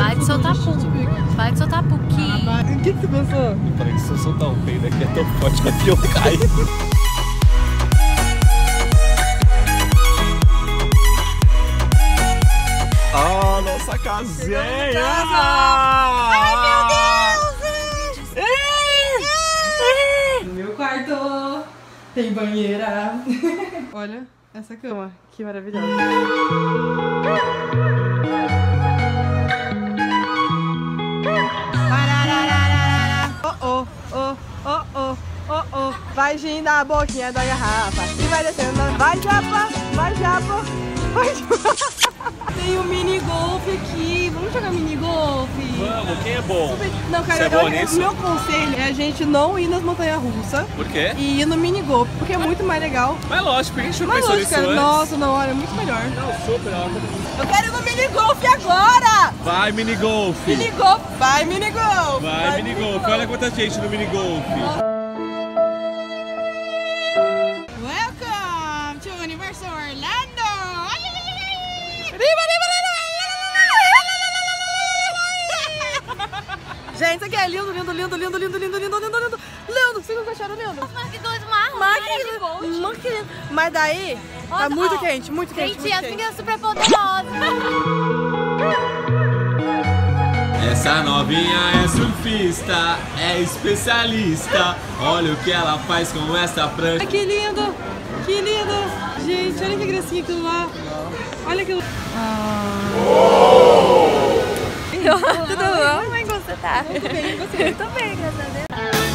Para de soltar pu. Para de soltar pu. O que você pensou? Eu falei que se eu soltar um peido aqui é tão forte que o avião cai. Ah, nossa casinha! Ai, meu Deus! Meu quarto tem banheira. Olha essa cama, que maravilhosa. Vai gindo na boquinha da garrafa e vai descendo. Vai japa, vai japa, vai japa. Tem um mini golf aqui. Vamos jogar mini golf? Vamos, quem é bom? Não, cara, Você é bom nisso? meu conselho é a gente não ir nas montanhas russas. Por quê? E ir no mini golf, porque é muito mais legal. Mas lógico, por que a gente não Mas pensou lógico, nisso cara, antes? nossa, não, olha, é muito melhor. Não, super, Eu quero ir no mini golf agora! Vai, mini golf! Mini golf, vai mini golf! Vai, mini golf! Olha quanta gente no mini golf! Welcome to Universal Orlando! Gente, isso aqui é lindo, lindo, lindo, lindo, lindo, lindo, lindo, lindo, lindo. Lindo, vocês não acharam lindo? Mas que coisa maravilhosa. Mas daí, tá muito quente, muito quente, Gente, muito as quente. meninas super poderosas. Essa novinha é surfista, é especialista. Olha o que ela faz com essa prancha. Ai, que lindo, que lindo. Gente, olha que gracinha aquilo lá. Olha aquilo. Tudo bom? Como é que você tá? Tudo bem, e você? Tô bem, graças a Deus.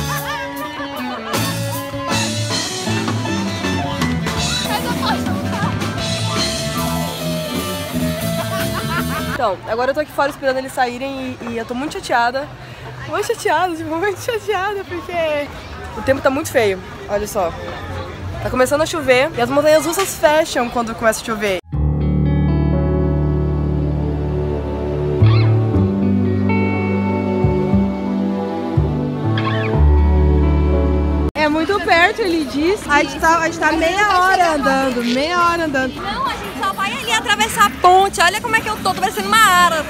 Então, agora eu tô aqui fora esperando eles saírem e eu tô muito chateada. Muito chateada, tipo, muito chateada, porque o tempo tá muito feio. Olha só. Tá começando a chover e as montanhas russas fecham quando começa a chover. É muito perto, ele disse. A gente tá meia hora andando, meia hora andando. Não, a gente só vai ali atravessar a ponte. Olha como é que eu tô parecendo uma árabe.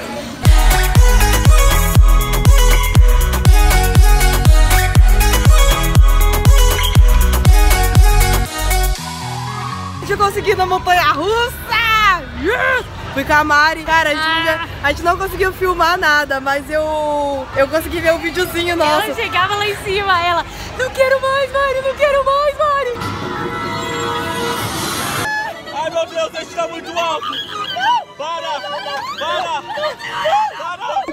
A gente conseguiu na montanha russa! Yes! Fui com a Mari. Cara, a gente não conseguiu filmar nada, mas eu consegui ver um videozinho nosso. Ela chegava lá em cima, ela, não quero mais, Mari, não quero mais, Mari. Ai meu Deus, a gente tá muito alto! Para! Para! Para!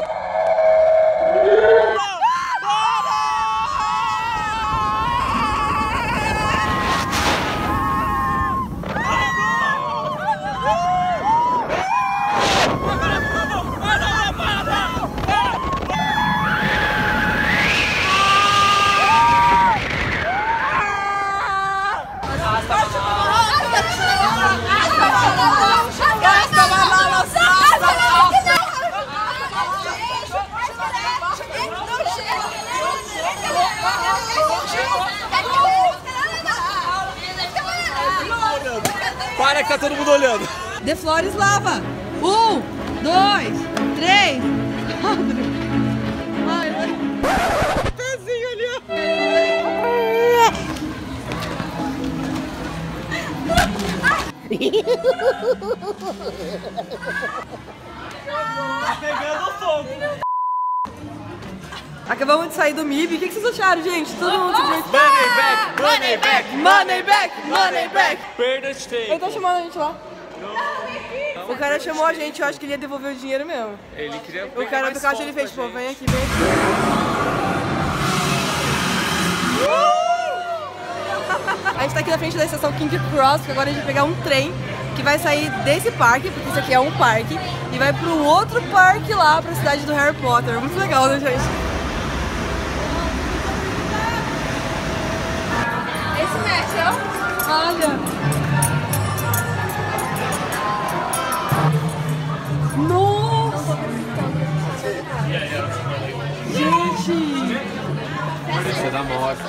Para que tá todo mundo olhando. The Flores lava. 1, 2, 3. Abre. Ai, ai. Pezinho ali, ó. Tá pegando fogo. Acabamos de sair do MIB. O que vocês acharam, gente? Todo mundo se divertiu. Money back, money back, Money back, money back. perda de tempo. Ele tá chamando a gente lá. O cara chamou a gente, eu acho que ele ia devolver o dinheiro mesmo. Ele queria O cara do caixa ele fez, tipo, vem aqui, vem aqui. A gente tá aqui na frente da estação King Cross, porque agora a gente vai pegar um trem que vai sair desse parque, porque isso aqui é um parque, e vai pro outro parque lá, pra cidade do Harry Potter. Muito legal, né, gente? Esse mexeu? Olha! Nossa! Gente! Você da morte.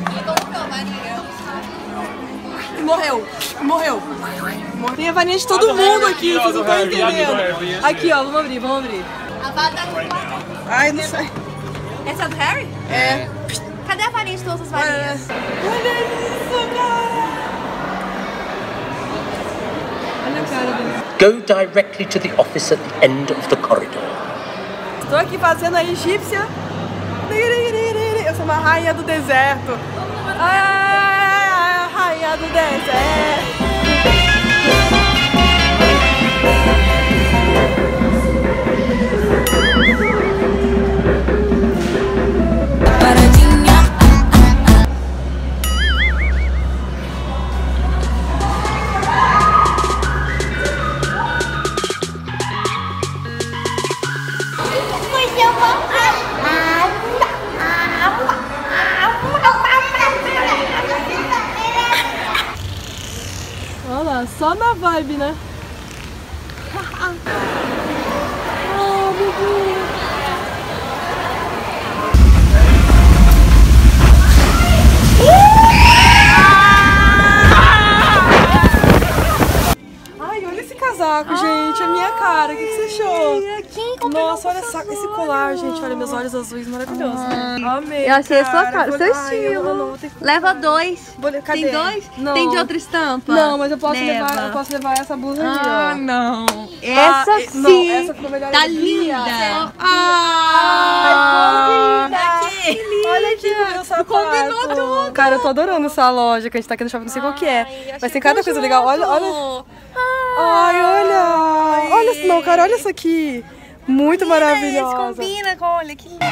Morreu! Morreu! Tem a varinha de todo mundo aqui, vocês não estão entendendo. Aqui, ó, vamos abrir, vamos abrir. Ai, não sei. Essa é do Harry? É. Cadê a varinha de todas as varinhas? Olha isso, cara. Olha a cara dele. Go directly to the office at the end of the corridor. Estou aqui fazendo a egípcia. Eu sou uma rainha do deserto. A rainha do deserto. Olha lá, só na vibe, né? Oh, meu Deus. Ai, olha esse casaco, gente. A minha cara. O que você achou? Nossa, olha só esse colar, gente. Olha, meus olhos azuis maravilhosos. Amei. Eu achei a sua cara. cara, seu estilo. Leva 2. Cadê? Tem 2? Não. Tem de outra estampa? Não, mas eu posso Leva. levar essa blusa aqui, ó. Não. Essa sim. Não, essa ficou melhor. Tá aqui. linda. Aqui. Olha aqui o meu sapato. Combinou tudo. Cara, eu tô adorando essa loja que a gente tá aqui no shopping, não sei qual que é. Mas tem cada coisa legal. Olha, olha. Ai, olha. Olha, não, cara, olha isso aqui. Muito maravilhosa. Combina com, olha que lindo.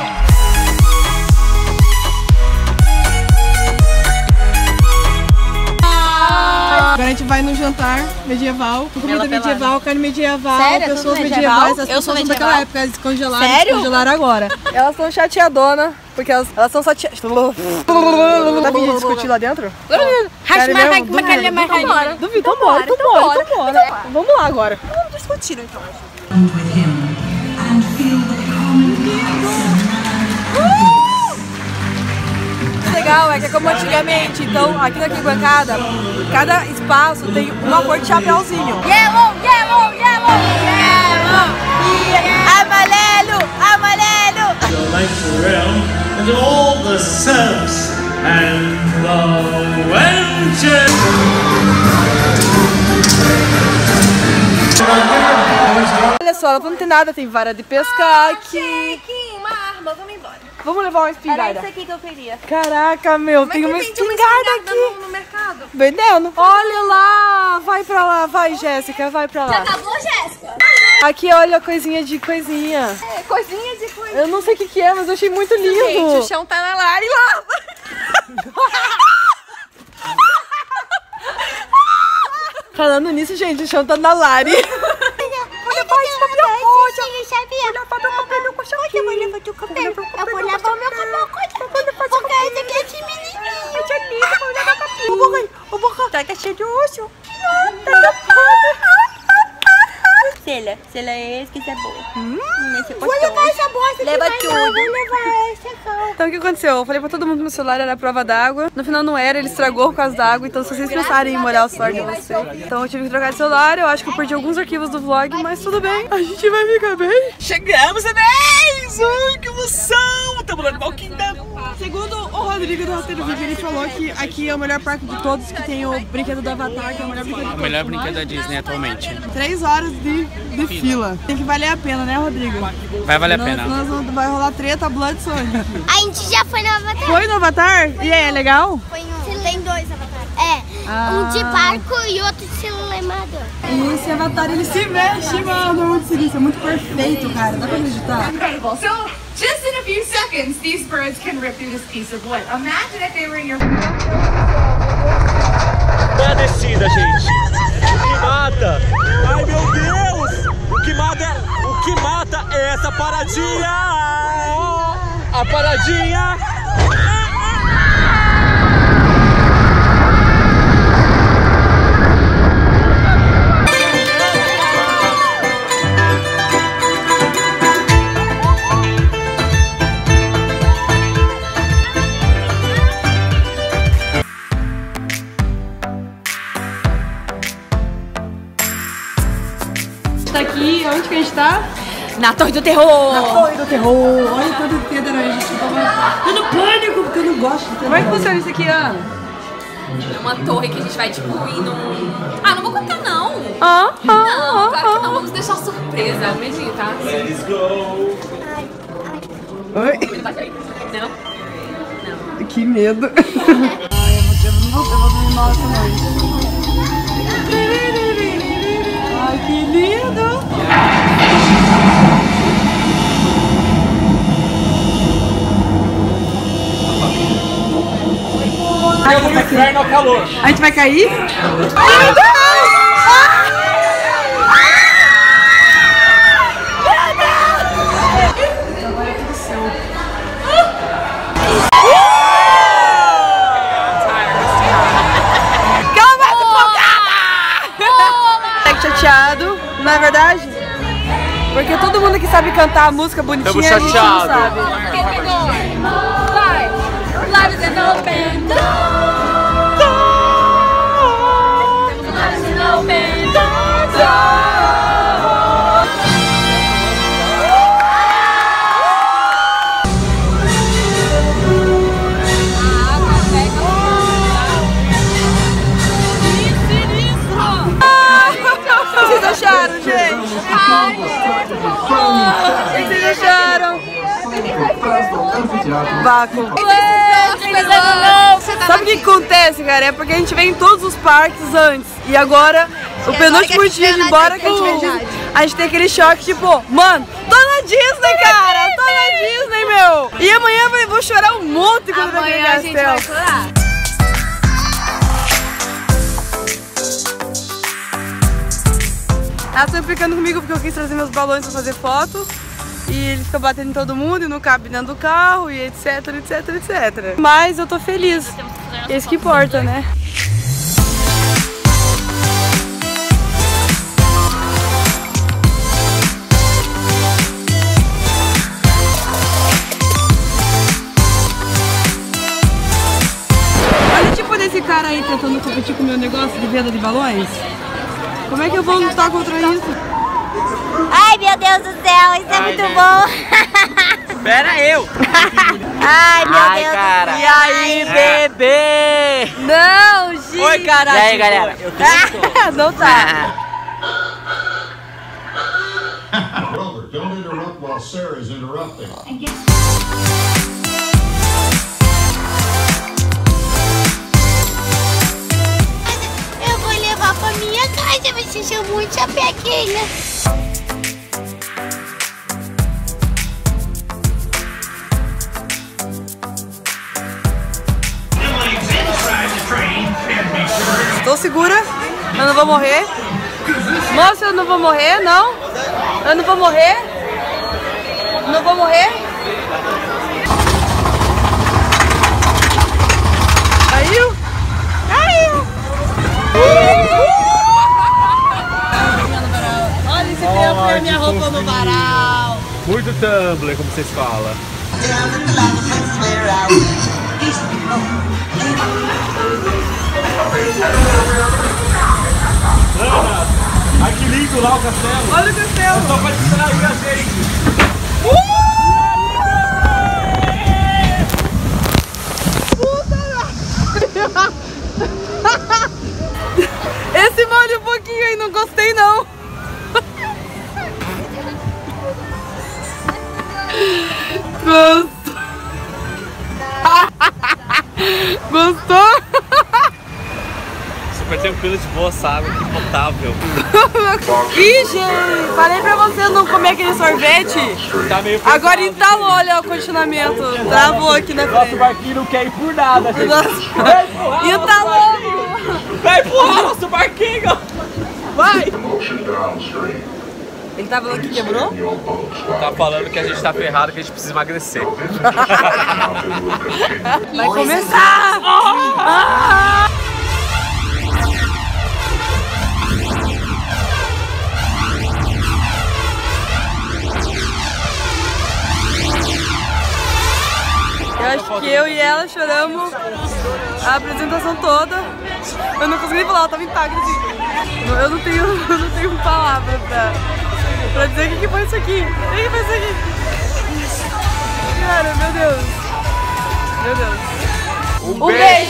Agora a gente vai no jantar medieval, comida medieval, carne medieval, Sério? pessoas Tudo medievais, medieval? as Eu sou pessoas medieval? daquela época, eles congelaram, Sério? descongelaram agora. Elas estão chateadonas, porque elas estão chateadas. Dá pra gente discutir lá dentro? Duvido, vambora. Vamos lá agora. Vamos discutir então. Legal é que é como antigamente, então aqui na arquibancada, cada espaço tem uma cor de chapéuzinho. Yellow, yellow, yellow, yellow. Amarelo, amarelo. The lights around and all the serfs and the wenches. Olha só, não tem nada, tem vara de pescar aqui. Aqui, uma arma, vamos embora. Vamos levar uma Era espingarda. isso aqui que eu queria. Caraca, meu, tem uma espingarda aqui. No mercado. Vendendo? Olha lá, vai pra lá, vai Jéssica, vai pra lá. Acabou, Jéssica? Aqui, olha a coisinha de coisinha. É, coisinha de coisa. Eu não sei o que é, mas eu achei muito lindo. Gente, o chão tá na Lari lá. Falando nisso, gente, o chão tá na Lari. Olha, pai, de papel coxa. Olha, papel coxa aqui. Eu vou levar teu cabelo. Eu vou levar o meu cabelo coxa. Porque esse aqui é de menininho. É lindo, vou levar cabelo. Ô, boca. Tá cheio de osso. Tá tampado. Sela é esse que é boa. Esse é gostoso. Vou levar essa bosta. Leva tudo. Vou levar essa calça. Então o que aconteceu? Eu falei pra todo mundo que meu celular era a prova d'água. No final não era, ele estragou por causa d'água. Então se vocês pensarem em molhar o celular de vocês. Então eu tive que trocar de celular. Eu acho que eu perdi alguns arquivos do vlog, mas tudo bem. A gente vai ficar bem. Chegamos a 10! Ai, que emoção! Estamos lá no Walking Dead. Segundo o Rodrigo do Roteiro Vídeo, ele falou que aqui é o melhor parque de todos, que tem o brinquedo do Avatar, que é o melhor brinquedo de todos. O melhor brinquedo da Disney atualmente. 3 horas de fila. Tem que valer a pena, né, Rodrigo? Vai valer a pena. Vai rolar treta, blood sangue. A gente já foi no Avatar. Foi no Avatar? E aí, é legal? Foi um. Tem 2 Avatares. É, um de barco e outro de elevador. E esse Avatar, ele se mexe, mano. Isso é muito perfeito, cara. Dá pra acreditar? Incredible. So, just in a few seconds, these birds can rip through this piece of wood. Imagine if they were in your... Olha a descida, gente. O que mata? Ai, meu Deus! O que mata é essa paradinha! A paradinha! Tá aqui, onde que a gente tá? Na Torre do Terror! Na Torre do Terror! Olha o tanto de pedra aí, a gente tava dando pânico, porque eu não gosto de terror. Como é que funciona isso aqui, Ana? É uma torre que a gente vai, tipo, ir num... Ah, não vou contar, não! Não, claro que não, vamos deixar surpresa, é um medinho, tá? Let's go! Oi? Ele vai cair. Não? Não. Que medo! Ai, eu vou dormir mal essa noite. Ai, que lindo! Eu vou no inferno ao calor. A gente vai cair? Chateado, não é verdade? Porque todo mundo que sabe cantar a música bonitinha, a gente não sabe. Quem pegou? Vai! Lives and open doors! Lives and open doors! Acharam, gente? O que vocês acharam? Baco. Sabe o que acontece, cara? É porque a gente vem em todos os parques antes. E agora, o penúltimo dia de ir embora que a gente vem Disney, a gente tem aquele choque, tipo, mano, tô na Disney, cara! Tô na Disney, meu! E amanhã eu vou chorar um monte quando eu ver a gente vai chorar. Elas estão ficando comigo porque eu quis trazer meus balões pra fazer foto. E ele fica batendo em todo mundo e não cabe dentro do carro e etc, etc, etc. Mas eu tô feliz. É isso que importa, né? Olha o tipo desse cara aí tentando competir com o meu negócio de venda de balões. Como é que eu vou lutar contra isso? Ai, meu Deus do céu, isso é muito bom. Espera eu. Ai, meu Deus cara. do céu. E aí, bebê? Não, gente! Oi, caralho. E aí, galera? Eu tô não tá. Robert, don't interrupt while Sarah's interrupting. Eu vou levar pra minha casa, você chamou muito chapequinha. Tô segura, eu não vou morrer. Moça, eu não vou morrer, não. Eu não vou morrer. Não vou morrer. Caiu? Caiu! Olha esse tempo e a minha roupa no varal. Muito Tumblr, como vocês falam. Ana, ai que lindo lá o castelo. Olha o castelo. Só pra distrair a gente. Esse molha um pouquinho aí, não gostei não. Gostou? Gostou? Super tranquilo, de boa, sabe? Que potável. Ih, gente, falei pra você não comer aquele sorvete. Tá meio pesado. Agora entalou, olha o continuamento. Travou aqui na Nosso frente. barquinho não quer ir por nada, gente. Entalou. Vai empurrar nosso barquinho. Vai. Ele tá falando que quebrou? Tá falando que a gente tá ferrado, que a gente precisa emagrecer. Vai começar! Ah! Eu acho que eu e ela choramos a apresentação toda. Eu não consegui falar, eu tava impactada assim. Eu não tenho palavras pra... pra dizer o que foi isso aqui. O que foi isso aqui? Cara, meu Deus. Meu Deus. Um beijo!